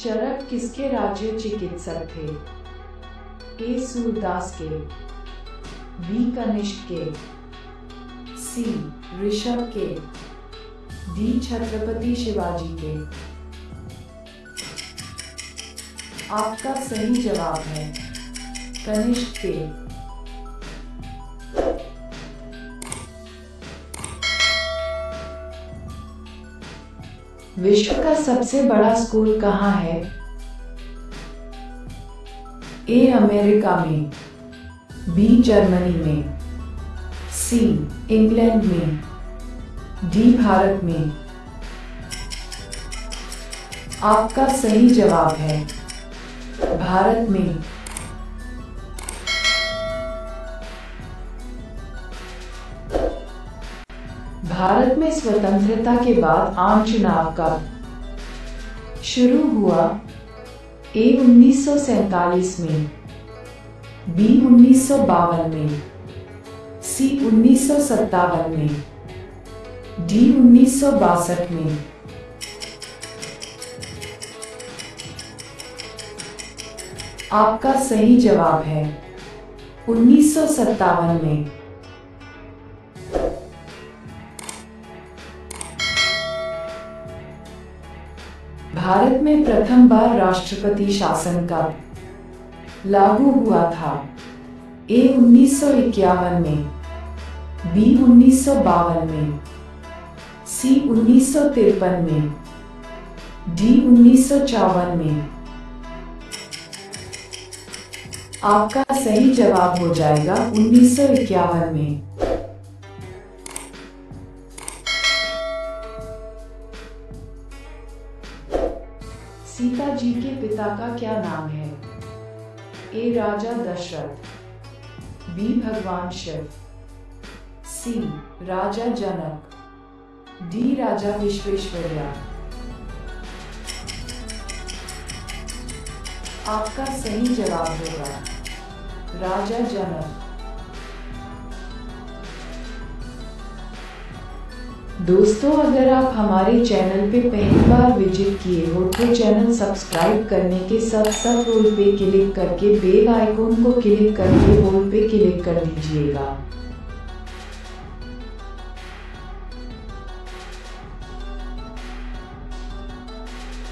चरक किसके राज्य चिकित्सक थे? ए सूरदास के, बी कनिष्क के, सी ऋषभ के, डी छत्रपति शिवाजी के। आपका सही जवाब है कनिष्क के। विश्व का सबसे बड़ा स्कूल कहाँ है? ए अमेरिका में, बी जर्मनी में, सी इंग्लैंड में, डी भारत में। आपका सही जवाब है भारत में। भारत में स्वतंत्रता के बाद आम चुनाव कब शुरू हुआ? ए 1947 में, बी 1952 में, सी 1957 में, डी 1962 में। आपका सही जवाब है 1957 में। भारत में प्रथम बार राष्ट्रपति शासन कब लागू हुआ था? ए 1951 में, बी 1952 में, सी 1953 में, डी 1954 में। आपका सही जवाब हो जाएगा 1951 में। सीता जी के पिता का क्या नाम है? ए राजा दशरथ, बी भगवान शिव, सी राजा जनक, डी राजा विश्वेश्वरैया। आपका सही जवाब होगा राजा जनक। दोस्तों, अगर आप हमारे चैनल पे पहली बार विजिट किए हो तो चैनल सब्सक्राइब करने के साथ साथ रोल पे क्लिक करके बेल आइकॉन को क्लिक करके ऑल पे क्लिक कर दीजिएगा।